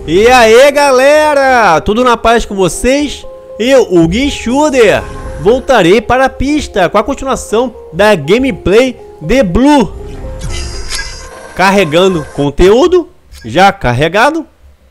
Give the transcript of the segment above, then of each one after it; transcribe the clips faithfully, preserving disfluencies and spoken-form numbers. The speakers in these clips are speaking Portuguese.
E aí galera, tudo na paz com vocês? Eu, o Guichuder, voltarei para a pista com a continuação da gameplay de Blue. Carregando conteúdo, já carregado.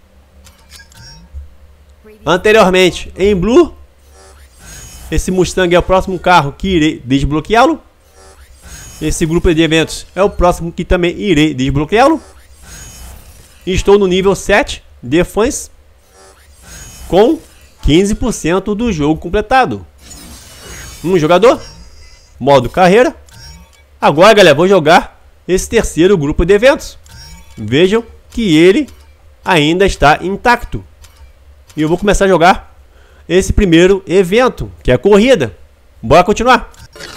Anteriormente em Blue, esse Mustang é o próximo carro que irei desbloqueá-lo. Esse grupo de eventos é o próximo que também irei desbloqueá-lo. Estou no nível sete de fãs, com quinze por cento do jogo completado. Um jogador, modo carreira. Agora galera, vou jogar esse terceiro grupo de eventos. Vejam que ele ainda está intacto. E eu vou começar a jogar esse primeiro evento, que é a corrida. Bora continuar.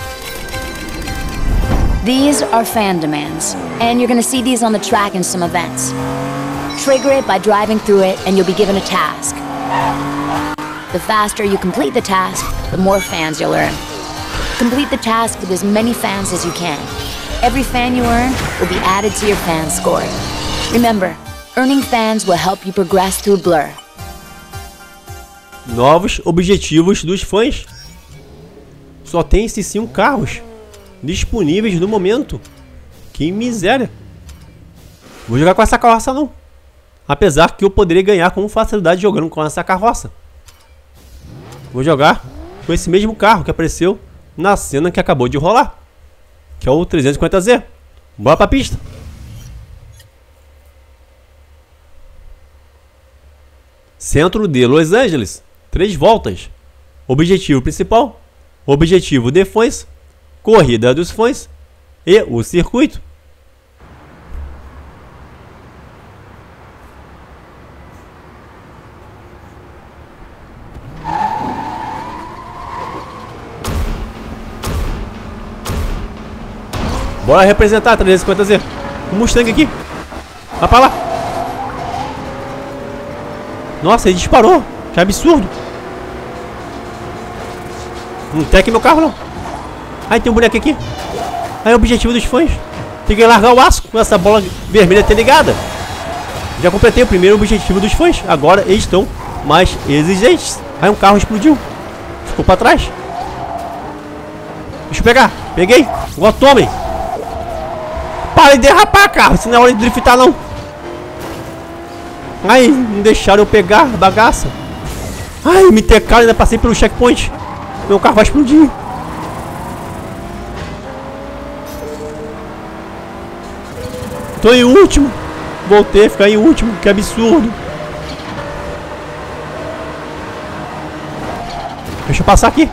These are fan demands, and you're gonna see these on the track in some events. Trigger it by driving through it, and you'll be given a task. The faster you complete the task, the more fans you'll earn. Complete the task with as many fans as you can. Every fan you earn will be added to your fan score. Remember, earning fans will help you progress through Blur. Novos objetivos dos fãs. Só tem esses cinco carros disponíveis no momento. Que miséria. Vou jogar com essa carroça não. Apesar que eu poderia ganhar com facilidade jogando com essa carroça. Vou jogar com esse mesmo carro que apareceu na cena que acabou de rolar, que é o trezentos e cinquenta Z. Bora pra pista. Centro de Los Angeles. Três voltas. Objetivo principal, objetivo de fãs, corrida dos fãs e o circuito. Bora representar a trezentos e cinquenta Z. O Mustang aqui. Vai pra lá. Nossa, ele disparou. Que absurdo. Não tem aqui meu carro não. Aí tem um boneco aqui. Aí o objetivo dos fãs. Tem que largar o aço com essa bola vermelha até ligada. Já completei o primeiro objetivo dos fãs. Agora eles estão mais exigentes. Aí um carro explodiu. Ficou pra trás. Deixa eu pegar. Peguei. Agora tomem. Para de derrapar, carro. Isso não é hora de driftar, não. Ai, não deixaram eu pegar a bagaça. Ai, me tecaram, ainda passei pelo checkpoint. Meu carro vai explodir. Tô em último. Voltei a ficar em último. Que absurdo. Deixa eu passar aqui.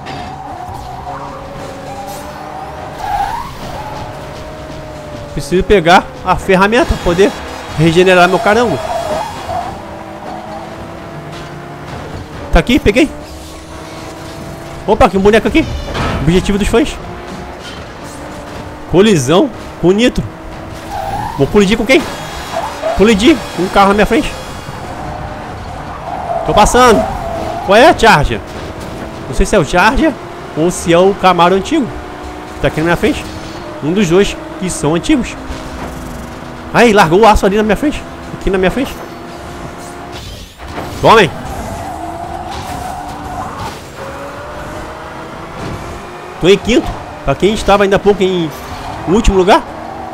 Preciso pegar a ferramenta para poder regenerar meu carango. Tá aqui, peguei. Opa, que um boneco aqui. Objetivo dos fãs. Colisão com nitro. Vou colidir com quem? Colidir com um carro na minha frente. Tô passando. Qual é a Charger? Não sei se é o Charger ou se é o Camaro antigo. Tá aqui na minha frente. Um dos dois que são antigos. Aí, largou o aço ali na minha frente. Aqui na minha frente. Tomem. Tô em quinto. Pra quem estava ainda há pouco em último lugar.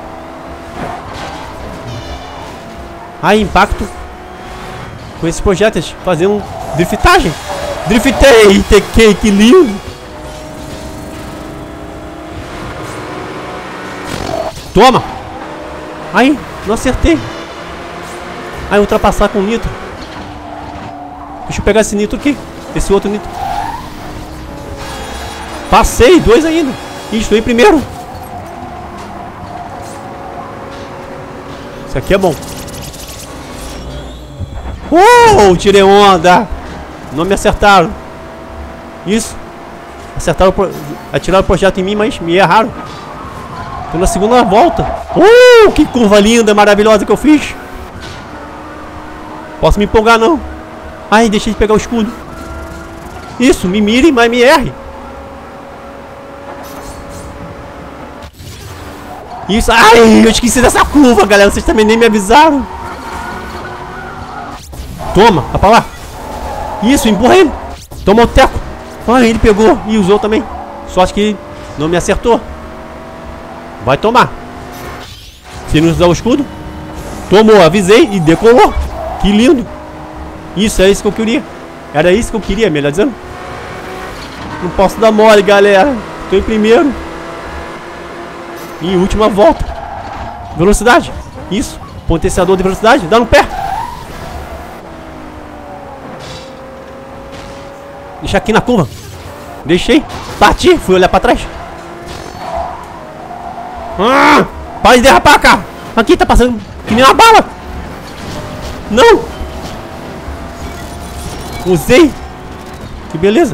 Aí, impacto com esses projéteis. Fazendo driftagem. Driftei, tequei, que lindo. Toma! Aí, não acertei. Aí, ultrapassar com nitro. Deixa eu pegar esse nitro aqui. Esse outro nitro. Passei, dois ainda. E estou em primeiro. Isso aqui é bom. Uh, tirei onda. Não me acertaram. Isso. Acertaram, atiraram o projeto em mim, mas me erraram. Tô na segunda volta. Uh, que curva linda, maravilhosa que eu fiz. Posso me empolgar não. Ai, deixei de pegar o escudo. Isso, me mire, mas me erre. Isso. Ai, eu esqueci dessa curva, galera. Vocês também nem me avisaram. Toma, vai pra lá. Isso, empurra ele. Toma o teco. Ah, ele pegou e usou também. Sorte que não me acertou. Vai tomar. Se não usar o escudo. Tomou, avisei e decolou. Que lindo. Isso, é isso que eu queria. Era isso que eu queria, melhor dizendo. Não posso dar mole, galera. Tô em primeiro. E última volta. Velocidade. Isso. Potenciador de velocidade. Dá no pé. Deixa aqui na curva. Deixei. Parti. Fui olhar pra trás. Ah, para de derrapar, cara. Aqui tá passando que nem uma bala. Não. Usei. Que beleza.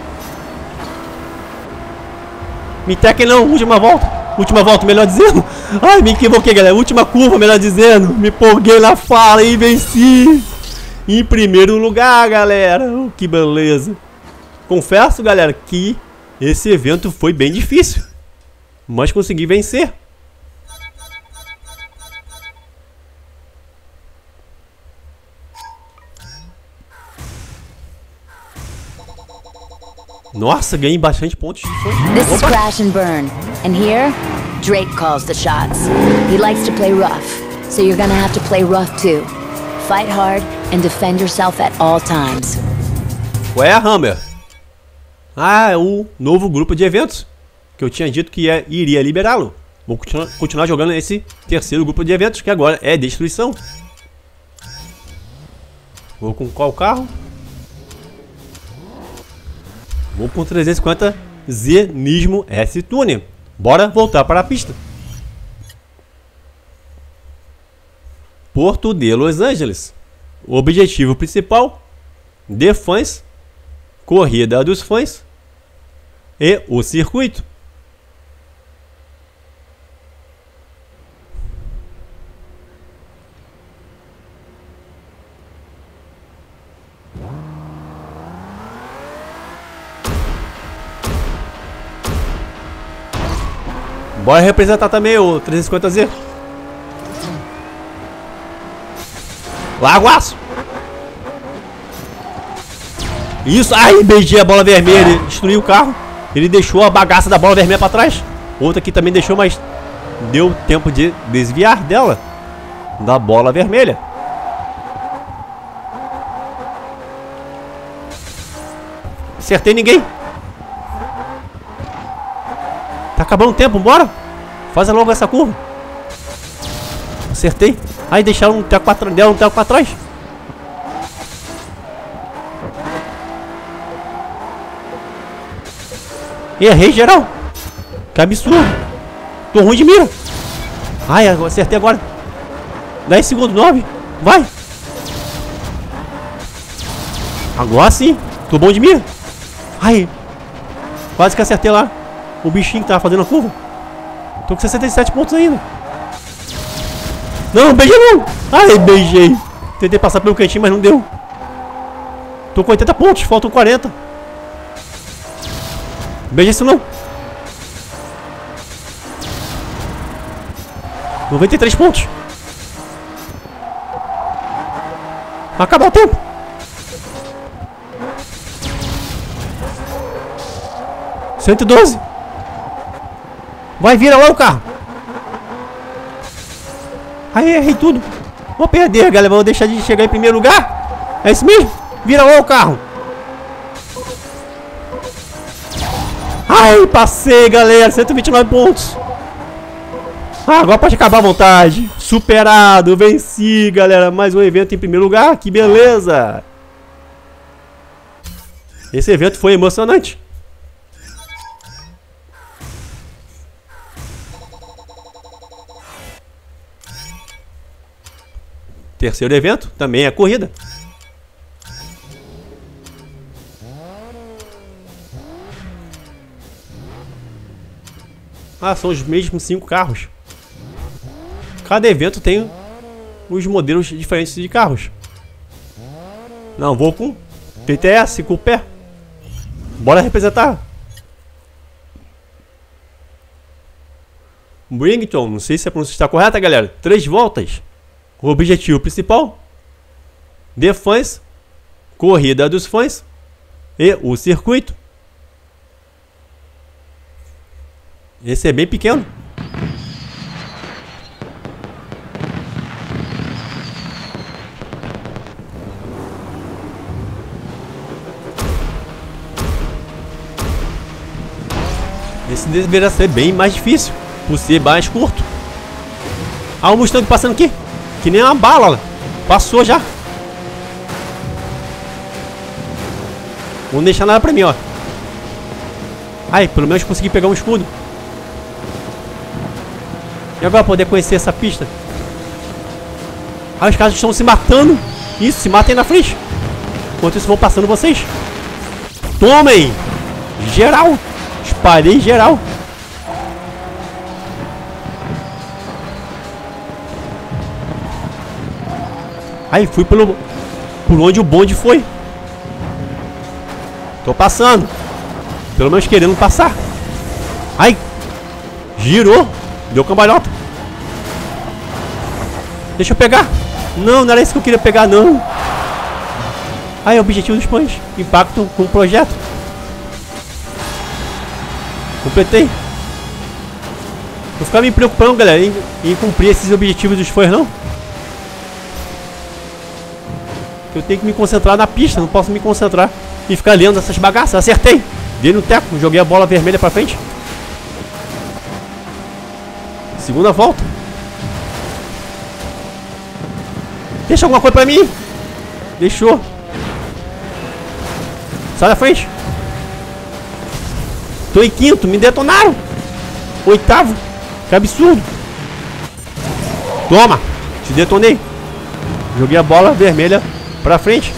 Me teque não. Última volta. Última volta, melhor dizendo. Ai, me equivoquei, galera. Última curva, melhor dizendo. Me empolguei na fala e venci. Em primeiro lugar, galera. Oh, que beleza. Confesso, galera, que esse evento foi bem difícil. Mas consegui vencer. Nossa, ganhei bastante pontos de fonte. This is Crash and Burn. And here, Drake calls the shots. He likes to play rough, so you're gonna have to play rough too. Fight hard and defend yourself at all times. Qual é a Hammer? Ah, é o novo grupo de eventos que eu tinha dito que ia, iria liberá-lo. Vou continuar, continuar jogando esse terceiro grupo de eventos, que agora é destruição. Vou com qual carro? Vou com trezentos e cinquenta Z Nismo S-Tuner. Bora voltar para a pista. Porto de Los Angeles. Objetivo principal: The Fans, Corrida dos Fãs e o circuito. Bora representar também o trezentos e cinquenta Z. Lagoaço. Isso, ai, beijei a bola vermelha. Destruiu o carro. Ele deixou a bagaça da bola vermelha pra trás. Outra aqui também deixou, mas deu tempo de desviar dela. Da bola vermelha. Acertei ninguém. Tá acabando o tempo, bora. Faz logo essa curva. Acertei. Ai, deixaram um teco atrás dela, um teco pra trás. Errei geral. Que absurdo. Tô ruim de mira. Ai, acertei agora. dez segundos, nove. Vai. Agora sim. Tô bom de mira. Ai. Quase que acertei lá o bichinho que tava fazendo a curva. Tô com sessenta e sete pontos ainda. Não, beijei não. Ai, beijei. Tentei passar pelo cantinho, mas não deu. Tô com oitenta pontos, faltam quarenta. Beijei isso não. noventa e três pontos. Vai acabar o tempo. cento e doze. Vai, vira lá o carro. Aí, errei tudo. Vou perder, galera. Vou deixar de chegar em primeiro lugar. É isso mesmo? Vira lá o carro. Ai, passei, galera. cento e vinte e nove pontos. Ah, agora pode acabar à vontade. Superado. Venci, galera. Mais um evento em primeiro lugar. Que beleza. Esse evento foi emocionante. Terceiro evento também é corrida. Ah, são os mesmos cinco carros. Cada evento tem os modelos diferentes de carros. Não, vou com T T S, com o pé. Bora representar. Brington, não sei se a pronúncia está correta, galera. Três voltas. O objetivo principal: de fãs, corrida dos fãs e o circuito. Esse é bem pequeno. Esse deveria ser bem mais difícil, por ser mais curto. Ah, o Mustang passando aqui, que nem uma bala. Passou já. Não deixar nada pra mim, ó. Ai, pelo menos consegui pegar um escudo. E agora poder conhecer essa pista. Ah, os caras estão se matando. Isso, se matem na frente. Enquanto isso vão passando vocês. Tomem! Geral! Espalhei geral. Aí fui pelo por onde o bonde foi. Tô passando. Pelo menos querendo passar. Ai! Girou. Deu cambalhota. Deixa eu pegar. Não, não era isso que eu queria pegar, não. Ai, objetivo dos pães. Impacto com o projeto. Completei. Vou ficar me preocupando, galera, em, em cumprir esses objetivos dos fãs, não. Eu tenho que me concentrar na pista. Não posso me concentrar e ficar lendo essas bagaças. Acertei. Dei no teco. Joguei a bola vermelha pra frente. Segunda volta. Deixa alguma coisa pra mim. Deixou. Sai da frente. Tô em quinto, me detonaram. Oitavo. Que absurdo. Toma. Te detonei. Joguei a bola vermelha pra frente.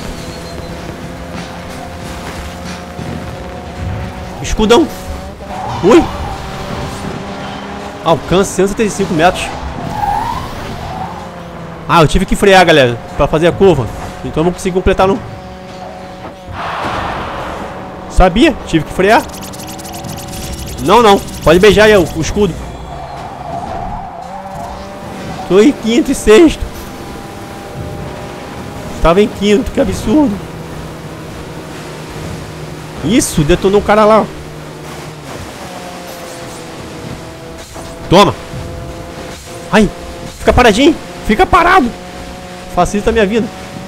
Escudão. Ui. Alcance cento e setenta e cinco metros. Ah, eu tive que frear, galera, pra fazer a curva. Então eu não consegui completar, não. Sabia? Tive que frear. Não, não. Pode beijar aí o, o escudo. Tô em quinto e sexto. Estava em quinto, que absurdo. Isso, detonou o cara lá. Toma. Ai, fica paradinho. Fica parado. Facilita a minha vida.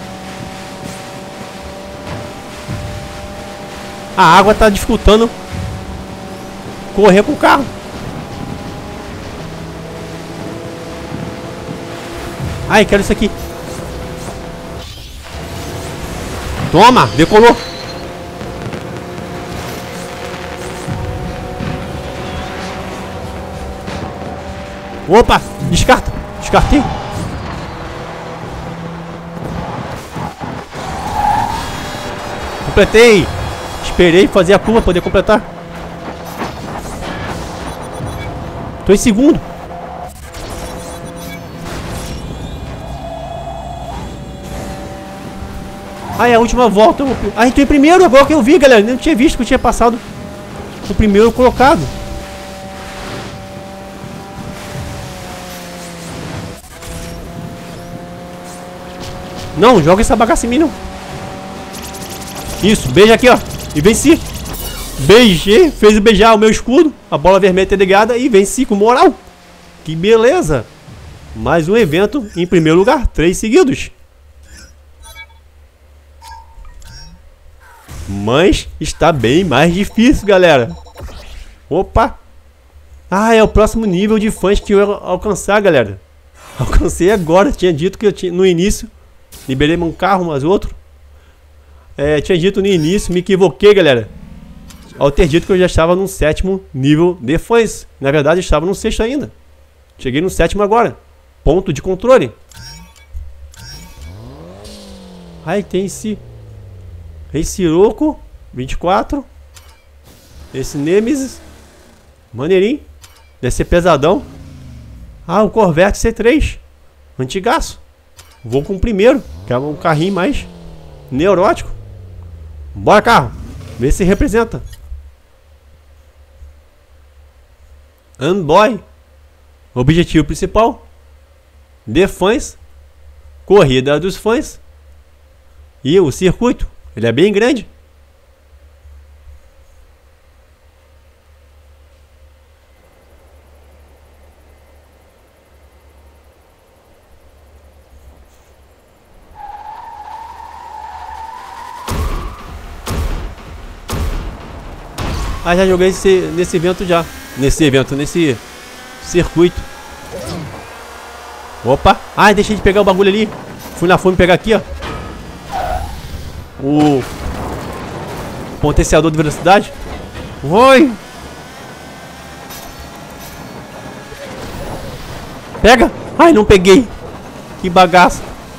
A água tá dificultando correr com o carro. Ai, quero isso aqui. Toma, decolou. Opa, descarta. Descartei. Completei. Esperei fazer a curva para poder completar. Tô em segundo. Ah, é a última volta. Ah, tô em primeiro agora que eu vi, galera. Não tinha visto que eu tinha passado o primeiro colocado. Não, joga essa bagaça em mim, não. Isso, beija aqui, ó. E venci. Beijei, fez beijar o meu escudo. A bola vermelha tá ligada e venci com moral. Que beleza. Mais um evento em primeiro lugar. Três seguidos. Mas está bem mais difícil, galera. Opa. Ah, é o próximo nível de fãs que eu ia alcançar, galera. Alcancei agora. Tinha dito que eu tinha no início. Liberei um carro, mas outro. É, tinha dito no início, me equivoquei, galera. Ao ter dito que eu já estava no sétimo nível de fãs. Na verdade, eu estava no sexto ainda. Cheguei no sétimo agora. Ponto de controle. Ai, tem esse... Esse Siroco, vinte e quatro. Esse Nemesis. Maneirinho. Deve ser pesadão. Ah, o Corvette C três. Antigaço. Vou com o primeiro, que é um carrinho mais neurótico. Bora, carro. Vê se representa. Unboy. Objetivo principal. De fãs. Corrida dos fãs. E o circuito, ele é bem grande. Ah, já joguei esse, nesse evento já. Nesse evento, nesse circuito. Opa! Ai, deixei de pegar o bagulho ali. Fui na fome pegar aqui, ó. O potenciador de velocidade. Oi! Pega! Ai, não peguei. Que bagaço.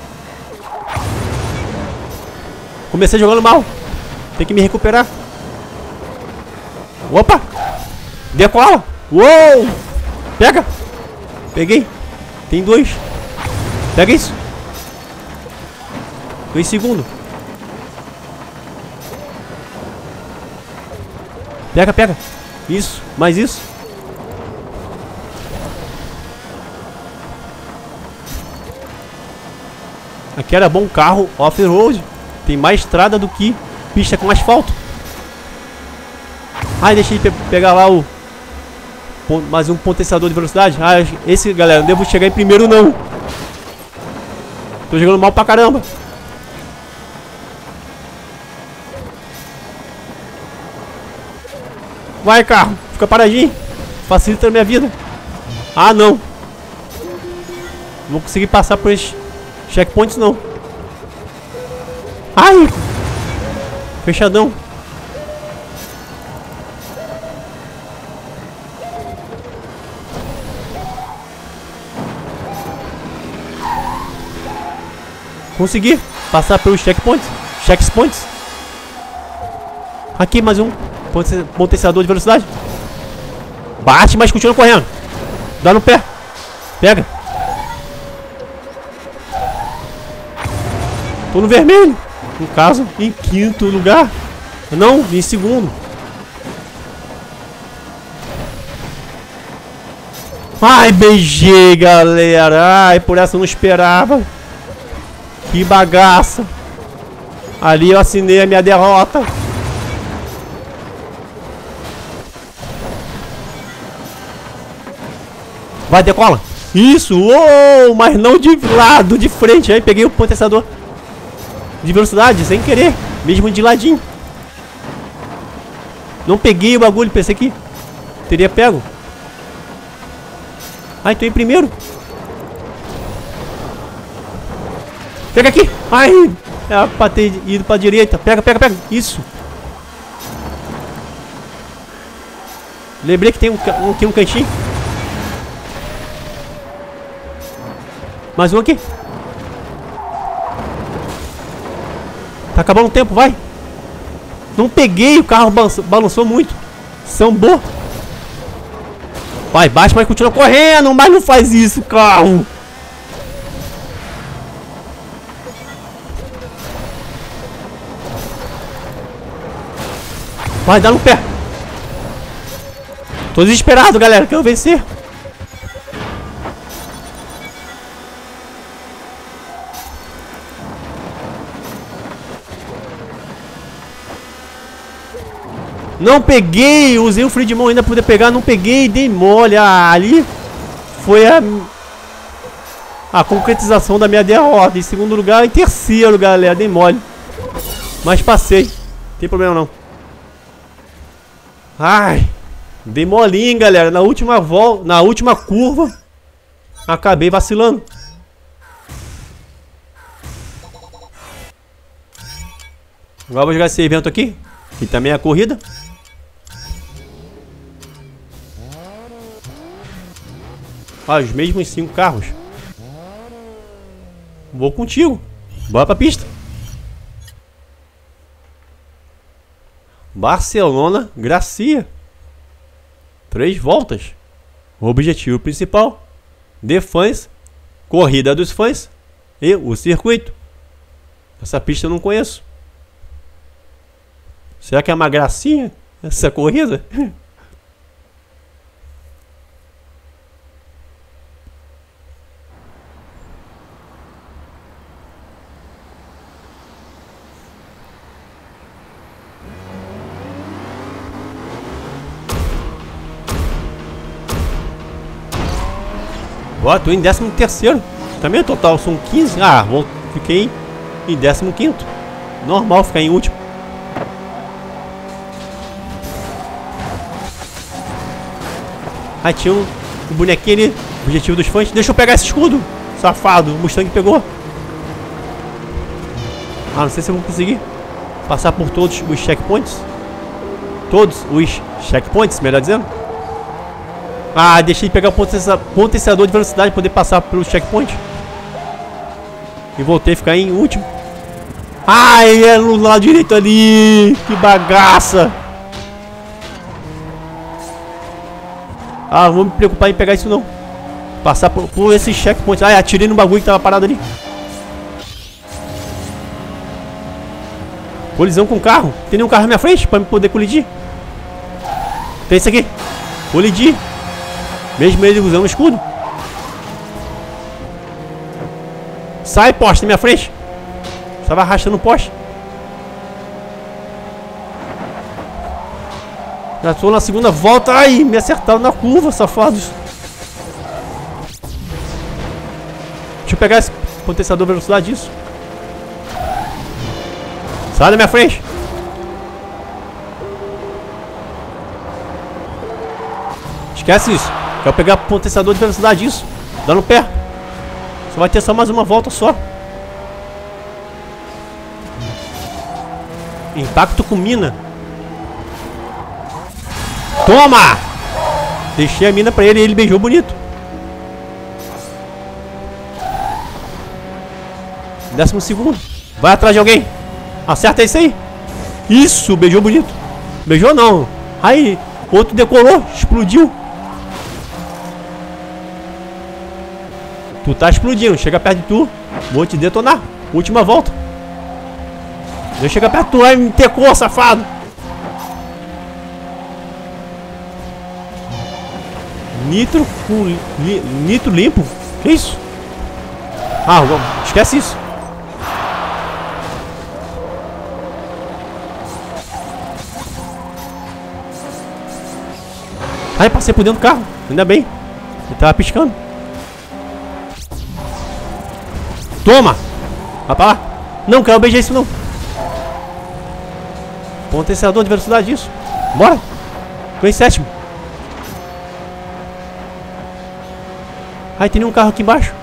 Comecei jogando mal. Tem que me recuperar. Opa! Decola! Uou! Pega! Peguei! Tem dois! Pega isso! Tô em segundo! Pega, pega! Isso! Mais isso! Aqui era bom carro off-road. Tem mais estrada do que pista com asfalto. Ai, deixei de pe pegar lá o... mais um potenciador de velocidade. Ah, esse, galera, não devo chegar em primeiro, não. Tô jogando mal pra caramba. Vai, carro. Fica paradinho. Facilita a minha vida. Ah, não. Não vou conseguir passar por esses checkpoints, não. Ai. Fechadão. Consegui passar pelos checkpoints. Checkpoints. Aqui mais um potenciador de velocidade. Bate, mas continua correndo. Dá no pé. Pega. Tô no vermelho. No caso, em quinto lugar. Não, em segundo. Ai, beijei, galera. Ai, por essa eu não esperava. Que bagaça. Ali eu assinei a minha derrota. Vai, decola. Isso. Uou, mas não de lado, de frente. Aí peguei o potenciador de velocidade sem querer. Mesmo de ladinho. Não peguei o bagulho. Pensei que teria pego. Ai, tô em primeiro. Pega aqui. Ai, é pra ter ido pra direita. Pega, pega, pega. Isso. Lembrei que tem um, um, aqui um cantinho. Mais um aqui. Tá acabando o tempo, vai. Não peguei, o carro balançou, balançou muito. Sambou. Vai, baixa, mas continua correndo. Mas não faz isso, carro. Vai, dá no pé. Tô desesperado, galera. Quero vencer. Não peguei. Usei o freio de mão ainda pra poder pegar. Não peguei. Dei mole. Ah, ali foi a... a concretização da minha derrota. Em segundo lugar. Em terceiro, galera. Dei mole. Mas passei. Não tem problema, não. Ai, dei molinho, galera. Na última volta, na última curva, acabei vacilando. Agora vou jogar esse evento aqui, que também é a corrida. Ah, os mesmos cinco carros. Vou contigo. Bora pra pista. Barcelona, Gracia. Três voltas. O objetivo principal: The Fans, corrida dos fãs e o circuito. Essa pista eu não conheço. Será que é uma gracinha essa corrida? Ó, tô em décimo terceiro. Também o total são quinze. Ah, vou, fiquei em décimo quinto. Normal ficar em último. Aí tinha um, um bonequinho ali. Objetivo dos fãs. Deixa eu pegar esse escudo. Safado. O Mustang pegou. Ah, não sei se eu vou conseguir passar por todos os checkpoints. Todos os checkpoints, melhor dizendo. Ah, deixei de pegar o potenciador de velocidade para poder passar pelo checkpoint. E voltei a ficar em último. Ai, é no lado direito ali. Que bagaça. Ah, não vou me preocupar em pegar isso não. Passar por, por esse checkpoint. Ai, atirei no bagulho que tava parado ali. Colisão com o carro. Tem nenhum carro na minha frente para me poder colidir. Tem esse aqui. Colidir. Mesmo ele usando o escudo. Sai, poste na minha frente. Estava arrastando o poste. Já estou na segunda volta. Ai, me acertaram na curva, safados. Deixa eu pegar esse potenciador de velocidade disso. Sai da minha frente. Esquece isso. Quero pegar potenciador de velocidade disso. Dá no pé. Só vai ter só mais uma volta só. Impacto com mina. Toma! Deixei a mina pra ele e ele beijou bonito. Décimo segundo. Vai atrás de alguém. Acerta isso aí. Isso, beijou bonito. Beijou não. Aí, outro decolou, explodiu. Tu tá explodindo, chega perto de tu, vou te detonar. Última volta. Eu chego perto de tu, aí me tecou, safado. Nitro com li, nitro limpo. Que isso? Ah, esquece isso. Aí passei por dentro do carro, ainda bem. Ele tava piscando. Toma! Vai pra lá. Não quero beijar isso não. Potenciador de velocidade isso. Bora. Tô em sétimo. Ai, tem um carro aqui embaixo.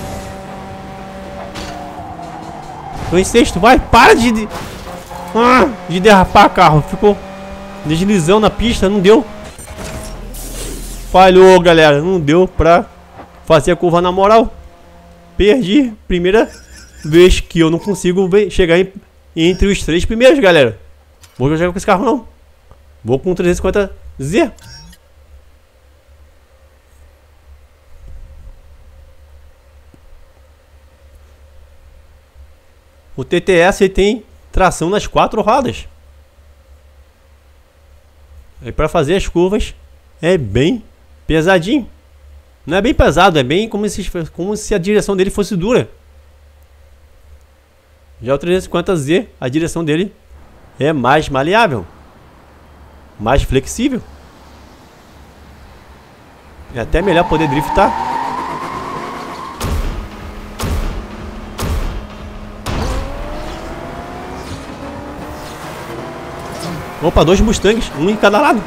Tô em sexto, vai. Para de... De, ah, de derrapar carro. Ficou deslizão na pista, não deu. Falhou, galera. Não deu pra fazer a curva na moral. Perdi. Primeira vez que eu não consigo chegar em, entre os três primeiros, galera. Vou jogar com esse carro não. Vou com o trezentos e cinquenta Z. O T T S tem tração nas quatro rodas. E para fazer as curvas é bem pesadinho. Não é bem pesado, é bem como se, como se a direção dele fosse dura. Já o trezentos e cinquenta Z, a direção dele é mais maleável, mais flexível. É até melhor poder driftar. Opa, dois Mustangs, um em cada lado.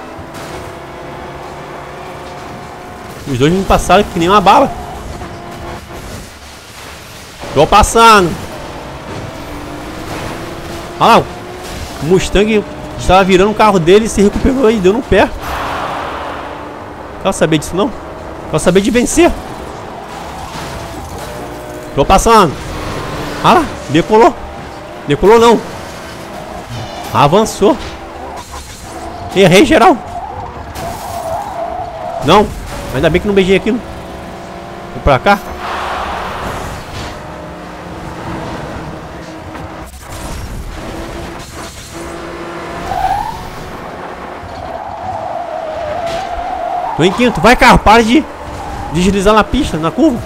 Os dois me passaram que nem uma bala. Tô passando. Olha lá. O Mustang estava virando o carro dele e se recuperou e deu no pé. Quero saber disso não. Quero saber de vencer. Tô passando. Olha lá. Decolou. Decolou não. Avançou. Errei geral. Não. Ainda bem que não beijei aquilo. Vou pra cá. Tô em quinto. Vai, carro. Para de deslizar na pista, na curva.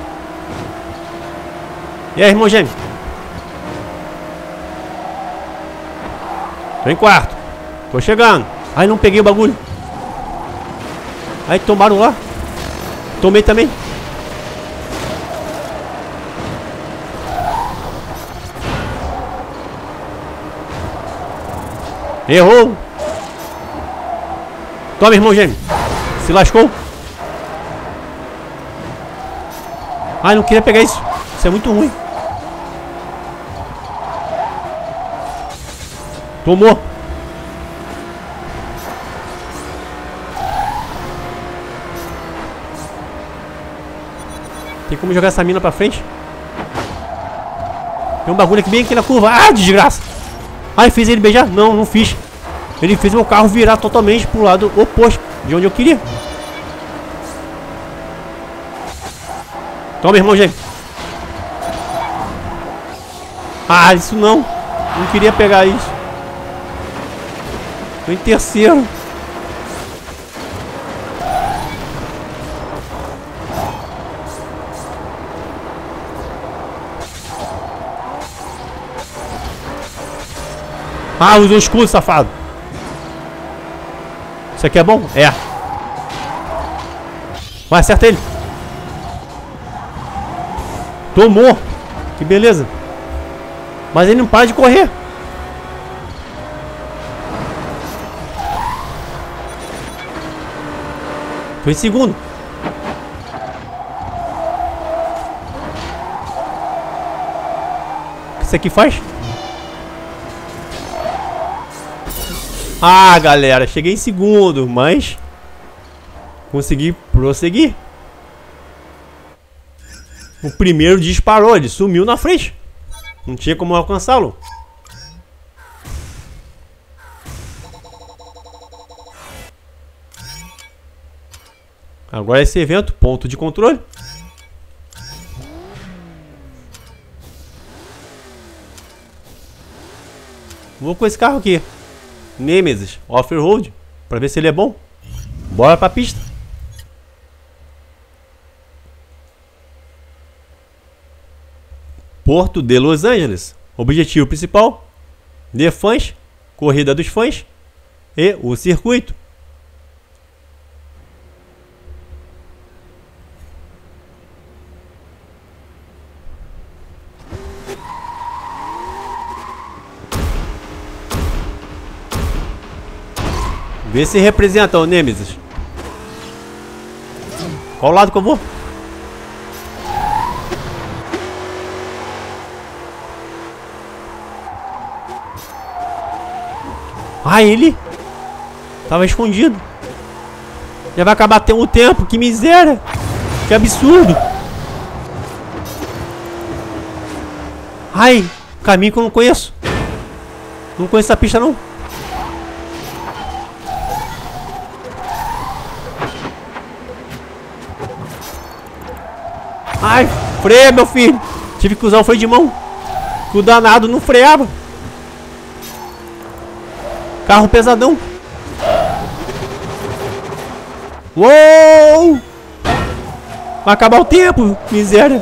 E aí, irmão gêmeo? Tô em quarto. Tô chegando. Ai, não peguei o bagulho. Aí tomaram lá. Tomei também. Errou. Toma, irmão gêmeo. Se lascou. Ai, não queria pegar isso. Isso é muito ruim. Tomou. Tem como jogar essa mina pra frente? Tem um bagulho aqui bem aqui na curva. Ah, desgraça. Ai, fiz ele beijar? Não, não fiz. Ele fez meu carro virar totalmente pro lado oposto de onde eu queria. Toma, irmão gêmeo. Ah, isso não. Não queria pegar isso. Tô em terceiro. Ah, usou o escudo, safado. Isso aqui é bom? É. Vai, acerta ele. Tomou. Que beleza. Mas ele não para de correr. Foi em segundo. O que isso aqui faz? Ah, galera, cheguei em segundo, mas consegui prosseguir. O primeiro disparou, ele sumiu na frente. Não tinha como alcançá-lo. Agora esse evento, ponto de controle. Vou com esse carro aqui, Nemesis Off-Road, pra ver se ele é bom. Bora pra pista. Porto de Los Angeles. Objetivo principal: de fãs, corrida dos fãs e o circuito. Vê se representa o Nemesis. Qual lado que eu vou? Ah, ele tava escondido. Já vai acabar tendo o tempo. Que miséria. Que absurdo. Ai, caminho que eu não conheço. Não conheço essa pista não. Ai, freia, meu filho. Tive que usar o freio de mão, que o danado não freava. Carro pesadão. Uou! Vai acabar o tempo, miséria.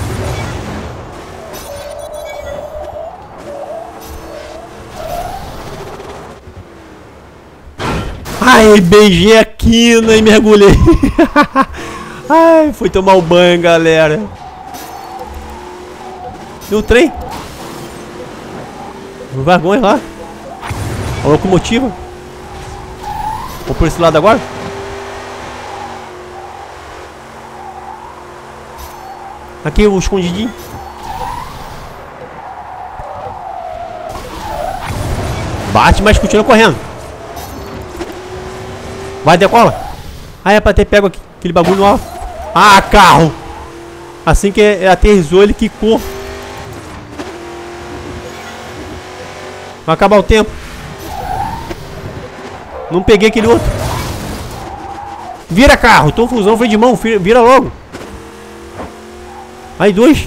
Ai, beijei a quina e mergulhei. Ai, fui tomar o banho, galera. E o trem? Os vagões lá. A locomotiva. Vou por esse lado agora. Aqui o escondidinho. Bate, mas continua correndo. Vai, decola. Ah, é pra ter pego aqui, aquele bagulho no alto. Ah, carro. Assim que aterrissou, ele quicou. Vai acabar o tempo. Não peguei aquele outro. Vira, carro. Tô fusão, freio de mão. Vira logo. Aí, dois.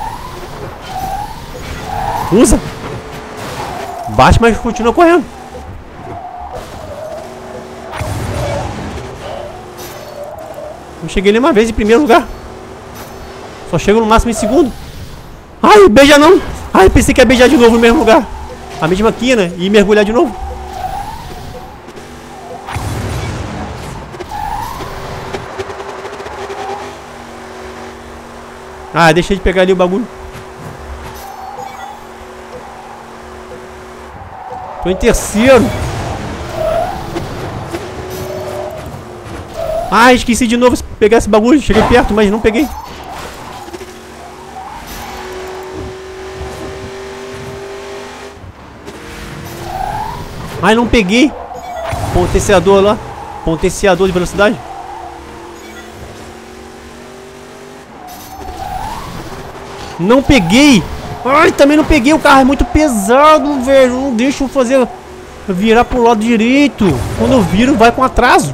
Usa. Bate, mas continua correndo. Não cheguei nenhuma vez em primeiro lugar. Só chego no máximo em segundo. Ai, beija não. Ai, pensei que ia beijar de novo no mesmo lugar. A mesma quina e mergulhar de novo. Ah, deixei de pegar ali o bagulho. Tô em terceiro. Ah, esqueci de novo de pegar esse bagulho. Cheguei perto, mas não peguei. Ai, não peguei. Potenciador lá. Potenciador de velocidade. Não peguei. Ai, também não peguei. O carro é muito pesado, velho. Não deixa eu fazer virar pro lado direito. Quando eu viro, vai com atraso.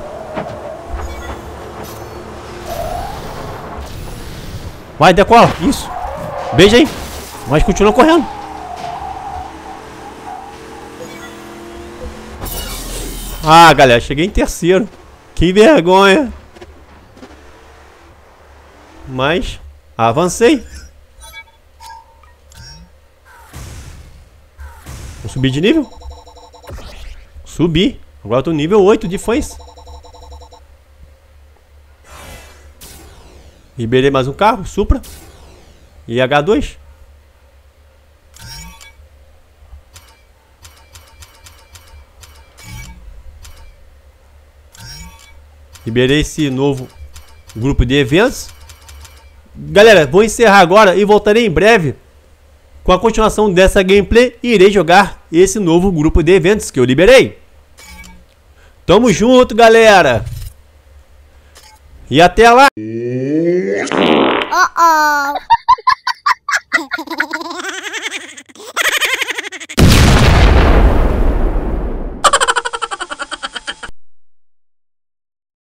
Vai, decola. Isso. Beija aí. Mas continua correndo. Ah, galera, cheguei em terceiro. Que vergonha. Mas avancei. Vou subir de nível. Subi. Agora eu tô no nível oito de fãs. Liberei mais um carro, Supra. E H dois. Liberei esse novo grupo de eventos. Galera, vou encerrar agora e voltarei em breve com a continuação dessa gameplay. E irei jogar esse novo grupo de eventos que eu liberei. Tamo junto, galera. E até lá. Uh-oh.